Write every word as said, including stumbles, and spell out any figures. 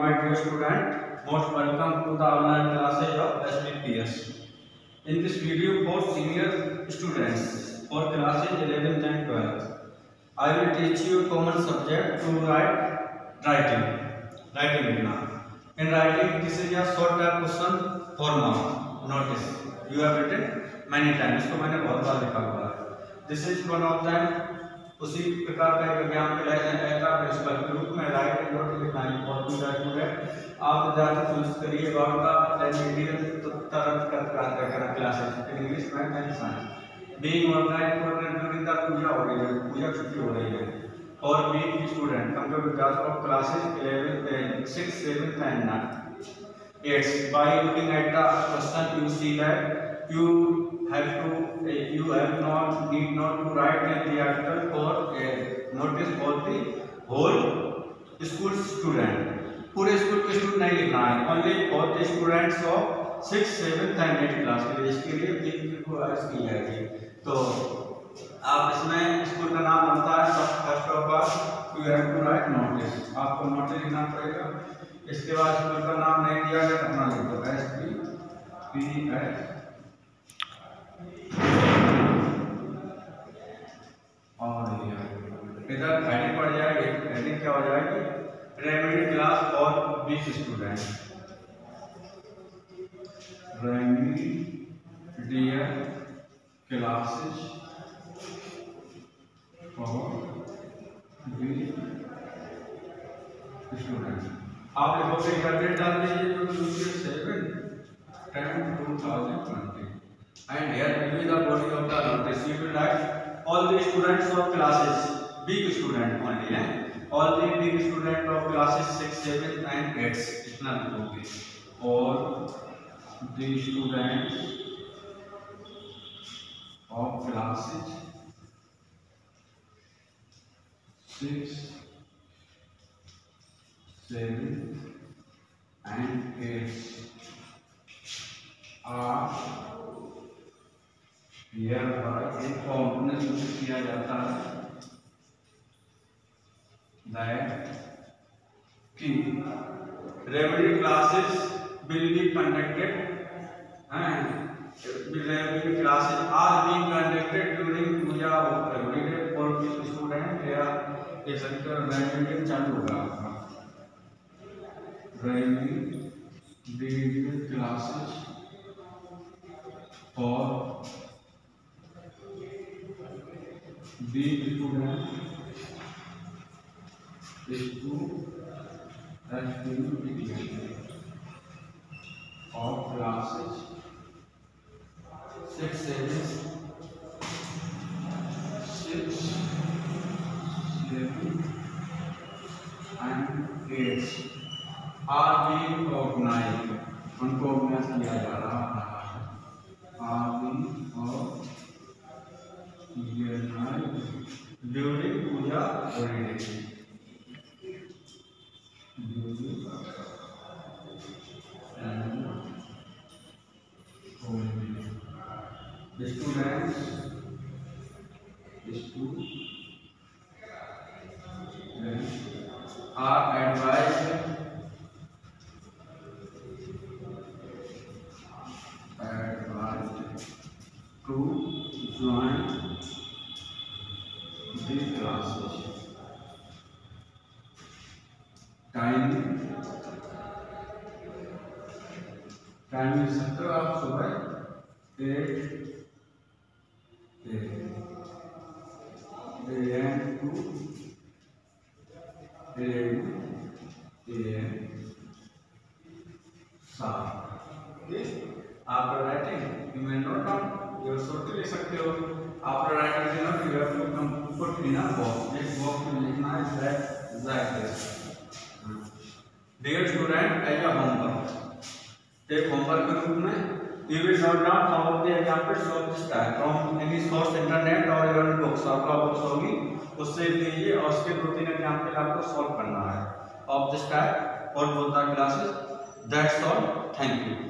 my dear student, most welcome to the online classes of S B P S. In this video for senior students for classes eleventh and twelfth, I will teach you common subject to write writing. Writing लिखना. In writing, this is a short type question four marks. Notice you have written many times. इसको मैंने बहुत बार लिखा हुआ है. This is one of them. उसी प्रकार का एक एग्जाम्पल है प्रिंसिपल के रूप में राइट एंड नोट लिखना इम्पोर्टेंट है स्टूडेंट. आप ज़्यादा चूज करिए अबाउट का इंडियन तो तरह का करना क्लासेस इंग्लिश में and science. Being organized for during the puja हो रही है, पूजा छुट्टी हो रही है. और being student come to class of classes eleven six seven and eight. By looking at the question you see that you have to uh, you have not need not to write in the article for a notice for the whole school student. पूरे school के student नहीं लिखना है, only for the students of six seventh and eighth class के लिए. इसके लिए तीन को अर्ज की जाएगी. तो आप इसमें स्कूल का नाम बनता है. First of all you have to write notice. आपको नोटिस लिखना पड़ेगा. इसके बाद स्कूल का नाम नहीं दिया गया अपना लिख दो एस पी पी एस और इधर हेडिंग पड़ जाएगी. हेडिंग क्या हो जाएगी? रेमेडी क्लास और बीस स्टूडेंट. रेमेडी डियर क्लासेस और बीस स्टूडेंट. आप लिखोगे इधर डेट डाल दीजिए जो seven ten two thousand twenty. And here will be the body of the notice. You will write all the students of classes, big student only, eh? All the big student of classes six, seven, and eight. इतना लिखोगे. और the students of classes six, seven, and eight are यह एक form में सूचित किया जाता है दैट कि remedy classes will be conducted and remedy classes are being conducted during puja of remedy for student. या ये सेक्टर रेमेडी चालू होगा आपका. रेमेडी क्लासेस और B student is to activity of classes six, seven, six, seven, and eight are being organized. उनको organize किया जा रहा है. are being organized during puja holiday. During and holiday. The students, the students are advised advised to join the classes. Time time is सकते हो आप सुबह eight a m to eleven a m सात. After writing, you may note down. You also लिख सकते हो. After writing the note, you have to come put in a box. This box will लिखना है that like this. Dear student, as a homework. Take homework के रूप में you will note down some of the examples of this type from any source internet or your books. आपका books होगी उससे लीजिए और उसके दो तीन एग्जाम्पल आपको सॉल्व करना है of this type for both the classes. That's all. Thank you.